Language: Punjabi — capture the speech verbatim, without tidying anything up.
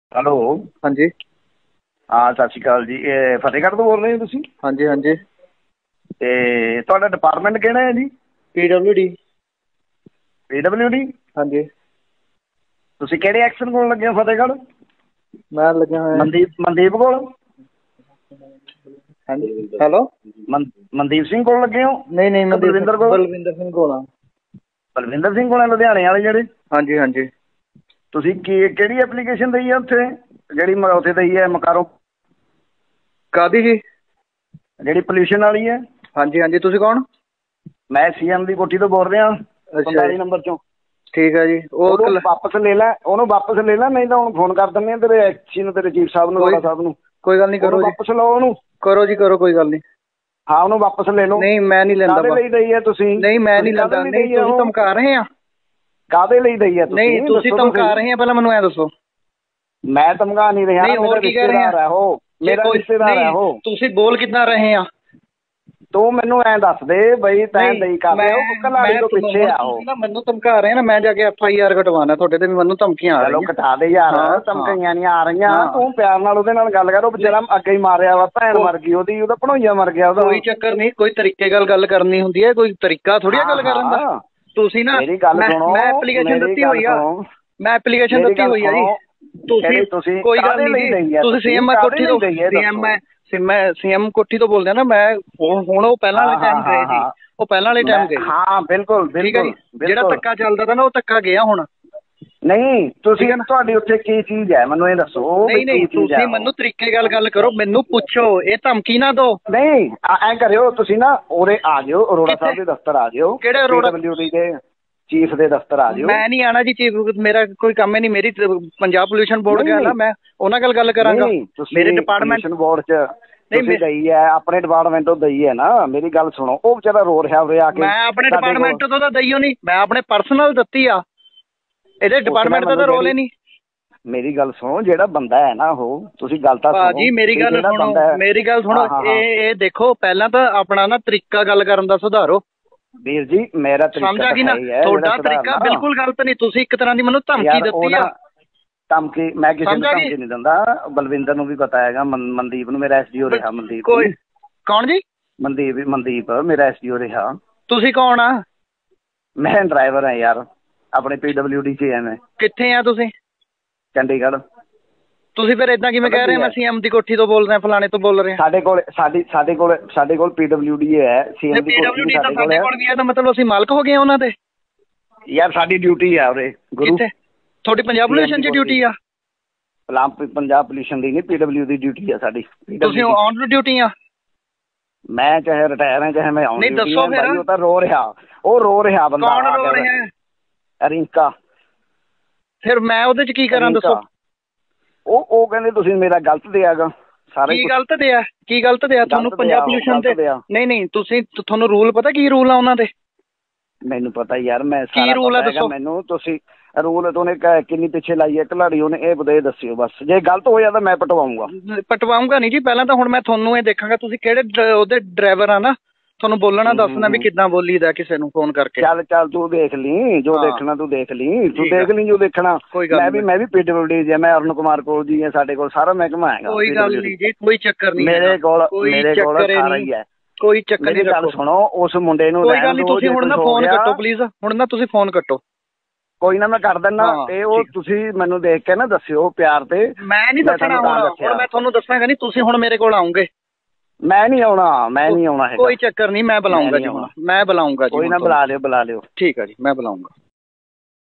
ਹੈਲੋ। ਹਾਂਜੀ ਹਾਂ, ਸਤਿ ਸ਼੍ਰੀ ਅਕਾਲ ਜੀ। ਇਹ ਫਤਿਹਗੜ੍ਹ ਤੋਂ ਬੋਲ ਰਹੇ ਹੋ ਤੁਸੀਂ? ਹਾਂਜੀ ਹਾਂਜੀ ਅਤੇ ਤੁਹਾਡਾ ਡਿਪਾਰਟਮੈਂਟ ਕਿਹੜਾ ਹੈ ਜੀ? P W D. P W D. ਹਾਂਜੀ। ਤੁਸੀਂ ਕਿਹੜੇ ਐਕਸ਼ਨ ਕੋਲ ਲੱਗੇ ਹੋ ਫਤਿਹਗੜ੍ਹ? ਮੈਂ ਲੱਗਿਆ ਹੋਇਆ। ਮਨਦੀਪ ਮਨਦੀਪ ਕੋਲ? ਹਾਂਜੀ ਹੈਲੋ। ਮਨ ਮਨਦੀਪ ਸਿੰਘ ਕੋਲ ਲੱਗੇ ਹੋ ਨਹੀਂ ਨਹੀਂ ਕਿ ਮਨਦੀਪ ਬਲਵਿੰਦਰ ਸਿੰਘ ਕੋਲ? ਬਲਵਿੰਦਰ ਸਿੰਘ ਕੋਲ ਆ। ਬਲਵਿੰਦਰ ਸਿੰਘ ਕੋਲ ਆ, ਲੁਧਿਆਣੇ ਵਾਲੇ ਜਿਹੜੇ? ਹਾਂਜੀ ਹਾਂਜੀ। ਤੁਸੀਂ ਕੀ ਕਿਹੜੀ ਐਪਲੀਕੇਸ਼ਨ ਦਈ ਆ ਉੱਥੇ, ਜਿਹੜੀ ਮ ਉੱਥੇ ਦਈ ਹੈ ਮਕਾਰੋ? ਕਾਹਦੀ ਜੀ? ਜਿਹੜੀ ਪੋਲਿਊਸ਼ਨ ਵਾਲੀ ਹੈ। ਹਾਂਜੀ ਹਾਂਜੀ। ਤੁਸੀਂ ਕੌਣ? ਮੈਂ ਸੀ ਐਮ ਦੀ ਕੋਠੀ ਤੋਂ ਬੋਲ ਰਿਹਾ, ਅੱਛਾ ਜੀ। ਪੰਤਾਲੀ ਨੰਬਰ ਚੋਂ। ਠੀਕ ਹੈ ਜੀ। ਉਹ ਉਹਨੂੰ ਕਲ ਵਾਪਸ ਲੈ ਲੈ, ਉਹਨੂੰ ਵਾਪਸ ਲੈ ਲੈ, ਨਹੀਂ ਤਾਂ ਹੁਣ ਫੋਨ ਕਰ ਦਿੰਦੇ ਆ ਤੇਰੇ ਐਕਸੀ ਨੂੰ, ਤੇਰੇ ਚੀਫ ਸਾਹਿਬ ਨੂੰ, ਕੋਈ ਅਰੋੜਾ ਸਾਹਿਬ ਨੂੰ। ਕੋਈ ਗੱਲ ਨਹੀਂ, ਉਹਨੂੰ ਕਰੋ ਜੀ। ਵਾਪਸ ਲਓ ਉਹਨੂੰ। ਕਰੋ ਜੀ ਕਰੋ, ਕੋਈ ਗੱਲ ਨਹੀਂ। ਹਾਂ, ਉਹਨੂੰ ਵਾਪਸ ਲੈ ਲਓ। ਨਹੀਂ ਮੈਂ ਨਹੀਂ ਲੈਂਦਾ ਕਾਹਦੇ ਵਾ। ਲਈ ਦਈ ਹੈ ਤੁਸੀਂ? ਨਹੀਂ ਮੈਂ ਨਹੀਂ ਲੈਂਦਾ। ਕਾਹਦੇ ਲਈ ਨਹੀਂ ਦਈ ਹੈ ਤੁਸੀਂ ਉਹ? ਧਮਕਾ ਰਹੇ ਆ। ਕਾਹਦੇ ਲਈ ਦਈ ਹੈ ਤੁਸੀਂ? ਨਹੀਂ ਤੁਸੀਂ ਦੱਸੋ ਤਾਂ ਧਮਕਾ ਸਹੀ। ਰਹੇ ਆ, ਪਹਿਲਾਂ ਮੈਨੂੰ ਐ ਦੱਸੋ। ਮੈਂ ਧਮਕਾ ਨਹੀਂ ਰਿਹਾ, ਨਹੀਂ ਮੇਰਾ ਹੋਰ ਕੀ ਕਹਿ ਰਹੇ ਰਿਸ਼ਤੇਦਾਰ ਆ? ਹੈ ਉਹ, ਮੇਰਾ ਕੋਈ ਰਿਸ਼ਤੇਦਾਰ ਹੈ ਨਹੀਂ, ਉਹ। ਤੁਸੀਂ ਬੋਲ ਕਿੱਦਾਂ ਰਹੇ ਆ? ਤੂੰ ਮੈਨੂੰ ਐਂ ਦੱਸ ਦੇ ਬਈ, ਤੈਂ ਦਈ ਕਰ ਰਿਹਾ ਉਹ ਕਲਾੜੀ ਤੋਂ ਪਿੱਛੇ ਆ ਉਹ। ਨਾ ਮੈਨੂੰ ਧਮਕਾ ਰਹੇ ਨਾ, ਮੈਂ ਜਾ ਕੇ ਐਫ ਆਈ ਆਰ ਕਟਵਾਉਣਾ ਤੁਹਾਡੇ ਤੇ ਵੀ ਮੈਨੂੰ ਧਮਕੀਆਂ ਆ ਚਲੋ ਰਹੀਆਂ। ਕਟਾ ਦੇ ਯਾਰ, ਧਮਕੀਆਂ ਨਹੀਂ ਆ ਰਹੀਆਂ। ਤੂੰ ਪਿਆਰ ਨਾਲ ਉਹਦੇ ਨਾਲ ਗੱਲ ਕਰ। ਉਹ ਵਿਚਾਰਾ ਅੱਗੇ ਹੀ ਮਾਰਿਆ ਵਾ, ਭੈਣ ਮਰ ਗਈ ਉਹਦੀ, ਉਹਦਾ ਭਣੋਈਆ ਮਰ ਗਿਆ ਉਹਦਾ। ਕੋਈ ਚੱਕਰ ਨਹੀਂ, ਕੋਈ ਤਰੀਕੇ ਗੱਲ ਗੱਲ ਕਰਨੀ ਹੁੰਦੀ ਹੈ, ਕੋਈ ਤਰੀਕਾ ਥੋੜੀ ਗੱਲ ਕਰਨ ਦਾ। ਤੁਸੀਂ ਨਾ ਮੇਰੀ ਗੱਲ ਸੁਣੋ, ਮੈਂ ਐਪਲੀਕੇਸ਼ਨ ਦਿੱਤੀ ਹੋਈ ਆ, ਮੈਂ ਐਪਲੀਕੇਸ਼ਨ ਦਿੱਤੀ ਹੋਈ ਆ ਜੀ। ਤੁਸੀਂ ਤੁਸੀਂ ਕੋਈ ਗੱਲ ਨਹੀਂ, ਤੁਸੀਂ ਸੀ ਐਮ ਕੋਠੀ ਤੋਂ ਸੀ ਐਮ ਮੈਂ ਸੀ ਐਮ ਕੋਠੀ ਤੋਂ ਬੋਲਦੇ ਨਾ। ਮੈਂ ਹੁਣ ਉਹ ਪਹਿਲਾਂ ਵਾਲੇ ਟਾਈਮ ਗਏ ਸੀ, ਉਹ ਪਹਿਲਾਂ ਵਾਲੇ ਟਾਈਮ ਗਏ। ਹਾਂ ਬਿਲਕੁਲ ਬਿਲਕੁਲ। ਜਿਹੜਾ ਧੱਕਾ ਚੱਲਦਾ ਤਾ ਨਾ, ਉਹ ਧੱਕਾ ਗਿਆ ਹੁਣ। ਨਹੀਂ ਤੁਸੀਂ, ਤੁਹਾਡੀ ਉੱਥੇ ਕੀ ਚੀਜ਼ ਹੈ ਮੈਨੂੰ ਇਹ ਦੱਸੋ। ਨਹੀਂ ਨਹੀਂ, ਤੁਸੀਂ ਮੈਨੂੰ ਤਰੀਕੇ ਗੱਲ ਗੱਲ ਕਰੋ, ਮੈਨੂੰ ਪੁੱਛੋ, ਇਹ ਧਮਕੀ ਨਾ ਦਿਓ। ਨਹੀਂ ਐਂ ਕਰਿਓ ਤੁਸੀਂ ਨਾ, ਉਰੇ ਆ ਜਾਓ, ਅਰੋੜਾ ਸਾਹਿਬ ਦੇ ਦਫ਼ਤਰ ਆ ਜਾਓ। ਕਿਹੜੇ ਅਰੋੜਾ? ਪੀ ਡਬਲਿਊ ਡੀ ਦੇ ਚੀਫ ਦੇ ਦਫ਼ਤਰ ਆ ਜਾਓ। ਮੈਂ ਨਹੀਂ ਆਣਾ ਜੀ ਚੀਫ, ਮੇਰਾ ਕੋਈ ਕੰਮ ਹੀ ਨਹੀਂ। ਮੇਰੀ ਪੰਜਾਬ ਪੋਲਿਊਸ਼ਨ ਬੋਰਡ ਗੱਲ ਆ, ਮੈਂ ਉਹਨਾਂ ਨਾਲ ਗੱਲ ਕਰਾਂਗਾ। ਮੇਰੇ ਡਿਪਾਰਟਮੈਂਟ ਬੋਰਡ ਚ ਤੁਸੀਂ ਦਈ ਹੈ, ਆਪਣੇ ਡਿਪਾਰਟਮੈਂਟ ਤੋਂ ਦਈ ਹੈ ਨਾ। ਮੇਰੀ ਗੱਲ ਸੁਣੋ, ਉਹ ਵਿਚਾਰਾ ਰੋ ਰਿਹਾ ਉਰੇ ਆ ਕੇ। ਮੈਂ ਆਪਣੇ ਡਿਪਾਰਟਮੈਂਟ ਤੋਂ ਤਾਂ ਦਈਓ ਨਹੀਂ, ਮੈਂ ਆਪਣੇ ਪਰਸਨਲ ਦਿੱਤੀ ਆ। ਇਹਦੇ ਡਿਪਾਰਟਮੈਂਟ ਦਾ ਤਾਂ ਰੋਲ ਹੀ ਨਹੀਂ। ਮੇਰੀ ਗੱਲ ਸੁਣੋ, ਜਿਹੜਾ ਬੰਦਾ ਹੈ ਨਾ ਉਹ, ਤੁਸੀਂ ਗੱਲ ਤਾਂ ਸੁਣੋ ਜੀ। ਮੇਰੀ ਗੱਲ ਸੁਣੋ, ਮੇਰੀ ਗੱਲ ਸੁਣੋ। ਇਹ ਇਹ ਦੇਖੋ, ਪਹਿਲਾਂ ਤਾਂ ਆਪਣਾ ਨਾ ਤਰੀਕਾ ਗੱਲ ਕਰਨ ਦਾ ਸੁਧਾਰੋ ਵੀਰ ਜੀ। ਮੇਰਾ ਤਰੀਕਾ ਸਮਝ ਆ ਗਈ ਨਾ? ਤੁਹਾਡਾ ਤਰੀਕਾ ਬਿਲਕੁਲ ਗਲਤ ਨਹੀਂ। ਤੁਸੀਂ ਇੱਕ ਤਰ੍ਹਾਂ ਦੀ ਮੈਨੂੰ ਧਮਕੀ ਦਿੱਤੀ ਆ। ਧਮਕੀ ਮੈਂ ਕਿਸੇ ਨੂੰ ਧਮਕੀ ਨਹੀਂ ਦਿੰਦਾ। ਬਲਵਿੰਦਰ ਨੂੰ ਵੀ ਪਤਾ ਹੈਗਾ, ਮਨਦੀਪ ਨੂੰ, ਮੇਰਾ ਐਸ ਡੀ ਓ ਰਿਹਾ ਮਨਦੀਪ। ਕੋਈ ਕੌਣ ਜੀ? ਮਨਦੀਪ ਮਨਦੀਪ ਮੇਰਾ ਐਸ ਡੀ ਓ ਰਿਹਾ। ਤੁਸੀਂ ਕੌਣ ਆ? ਮੈਂ ਡਰਾਈਵਰ ਹਾਂ ਯਾਰ, ਆਪਣੇ ਪੀ ਡਬਲਿਊ ਡੀ ਚ ਐਵੇਂ। ਕਿੱਥੇ ਆ ਤੁਸੀਂ? ਚੰਡੀਗੜ੍ਹ। ਤੁਸੀਂ ਫਿਰ ਏਦਾਂ ਕਿਵੇਂ ਕਹਿ ਰਹੇ? ਮੈਂ ਸੀ ਐਮ ਦੀ ਕੋਠੀ ਤੋਂ ਬੋਲ ਰਿਹਾ, ਫਲਾਣੇ ਤੋਂ ਬੋਲ ਰਿਹਾ। ਸਾਡੇ ਕੋਲ ਸਾਡੀ ਸਾਡੇ ਕੋਲ ਸਾਡੇ ਕੋਲ ਪੀ ਡਬਲਿਊ ਡੀ ਹੈ। ਸੀ ਐਮ ਦੀ ਕੋਠੀ ਸਾਡੇ ਕੋਲ ਵੀ ਹੈ, ਤਾਂ ਮਤਲਬ ਅਸੀਂ ਮਾਲਕ ਹੋ ਗਏ ਉਹਨਾਂ ਦੇ? ਯਾਰ ਸਾਡੀ ਡਿਊਟੀ ਆ ਉਰੇ ਗੁਰੂ। ਤੁਹਾਡੀ ਪੰਜਾਬ ਪੋਲਿਊਸ਼ਨ ਚ ਡਿਊਟੀ ਆ? ਪੰਜਾਬ ਪੋਲਿਊਸ਼ਨ ਦੀ ਨਹੀਂ, ਪੀ ਡਬਲਿਊ ਦੀ ਡਿਊਟੀ ਆ ਸਾਡੀ। ਤੁਸੀਂ ਔਨ ਡਿਊਟੀ ਆ? ਮੈਂ ਚਾਹੇ ਰਿਟਾਇਰ ਹਾਂ, ਚਾਹੇ ਮੈਂ ਔਨ ਡਿਊਟੀ। ਨਹੀਂ ਦੱਸੋ ਫਿਰ। ਉਹ ਤਾਂ ਰੋ ਰਿਹਾ, ਉਹ ਰੋ ਰਿਹਾ ਬੰਦਾ। ਕੌਣ ਰੋ ਰਿਹਾ? ਰਿੰਕਾ। ਫਿਰ ਮੈਂ ਉਹਦੇ ਚ ਕੀ ਕਰਾਂ ਦੱਸੋ? ਉਹ ਉਹ ਕਹਿੰਦੇ ਤੁਸੀਂ ਮੇਰਾ ਗਲਤ ਦਿਆਗਾ ਸਾਰਾ। ਕੀ ਗਲਤ ਦਿਆ? ਕੀ ਗਲਤ ਦਿਆ ਤੁਹਾਨੂੰ ਪੰਜਾਬ ਪੋਲਿਊਸ਼ਨ ਤੇ? ਨਹੀਂ ਨਹੀਂ, ਤੁਸੀਂ ਤੁਹਾਨੂੰ ਰੂਲ ਪਤਾ ਕੀ ਰੂਲ ਆ ਉਹਨਾਂ ਦੇ? ਮੈਨੂੰ ਪਤਾ ਯਾਰ, ਮੈਂ ਕੀ ਰੂਲ ਆ ਦੱਸੋ ਮੈਨੂੰ। ਤੁਸੀਂ ਰੂਲ ਤੋਂ ਉਹਨੇ ਕਿੰਨੀ ਪਿੱਛੇ ਲਾਈ ਹੈ ਕਲਾੜੀ ਉਹਨੇ, ਇਹ ਬਦੇ ਦੱਸਿਓ ਬਸ। ਜੇ ਗਲਤ ਹੋਇਆ ਤਾਂ ਮੈਂ ਪਟਵਾਉਂਗਾ। ਪਟਵਾਉਂਗਾ ਨਹੀਂ ਜੀ। ਪਹਿਲਾਂ ਤਾਂ ਹੁਣ ਮੈਂ ਤੁਹਾਨੂੰ ਇਹ ਦੇਖਾਂਗਾ ਤੁਸੀਂ ਕਿਹੜੇ ਉਹਦੇ ਡਰਾਈਵਰ ਆ ਨਾ, ਤੁਹਾਨੂੰ ਬੋਲਣਾ ਦੱਸਣਾ ਵੀ ਕਿੱਦਾਂ ਬੋਲੀਦਾ ਕਿਸੇ ਨੂੰ ਫੋਨ ਕਰਕੇ। ਚੱਲ ਚੱਲ ਤੂੰ ਦੇਖ ਲਈ ਜੋ ਦੇਖਣਾ, ਤੂੰ ਦੇਖ ਲਈ, ਤੂੰ ਦੇਖ ਲਈ ਜੋ ਦੇਖਣਾ। ਮੈਂ ਵੀ ਮੈਂ ਵੀ ਪੀ ਡਬਲਿਊ ਡੀ ਮੈਂ ਅਰੁਣ ਕੁਮਾਰ ਕੋਲ ਜੀ ਹੈ, ਸਾਡੇ ਕੋਲ ਸਾਰਾ ਮਹਿਕਮਾ ਹੈਗਾ। ਕੋਈ ਗੱਲ ਨਹੀਂ ਜੀ, ਕੋਈ ਚੱਕਰ ਨਹੀਂ ਮੇਰੇ ਕੋਲ, ਮੇਰੇ ਕੋਲ ਸਾਰਾ ਹੀ ਹੈ। ਕੋਈ ਚੱਕਰ ਨਹੀਂ। ਗੱਲ ਸੁਣੋ, ਉਸ ਮੁੰਡੇ ਨੂੰ ਕੋਈ ਗੱਲ ਨਹੀਂ, ਤੁਸੀਂ ਹੁਣ ਨਾ ਫੋਨ ਕੱਟੋ ਪਲੀਜ਼। ਹੁਣ ਨਾ ਤੁਸੀਂ ਫੋਨ ਕੱਟੋ। ਕੋਈ ਨਾ, ਮੈਂ ਕਰ ਦਿੰਦਾ। ਤੇ ਉਹ ਤੁਸੀਂ ਮੈਨੂੰ ਦੇਖ ਕੇ ਨਾ ਦੱਸਿਓ ਪਿਆਰ ਤੇ। ਮੈਂ ਨਹੀਂ ਦੱਸਣਾ ਹੁਣ, ਮੈਂ ਤੁਹਾਨੂੰ ਦੱਸਾਂਗਾ ਨਹੀਂ। ਤੁਸੀਂ ਹੁਣ ਮੇਰੇ ਕੋਲ ਆਉਂਗੇ? ਮੈਂ ਨਹੀਂ ਆਉਣਾ, ਮੈਂ ਨਹੀਂ ਆਉਣਾ ਹੈਗਾ। ਕੋਈ ਚੱਕਰ ਨਹੀਂ, ਮੈਂ ਬੁਲਾਉਂਗਾ ਜੀ ਹੁਣ, ਮੈਂ ਬੁਲਾਉਂਗਾ ਜੀ। ਕੋਈ ਨਾ, ਬੁਲਾ ਲਿਓ ਬੁਲਾ ਲਿਓ। ਠੀਕ ਹੈ ਜੀ, ਮੈਂ ਬੁਲਾਉਂਗਾ।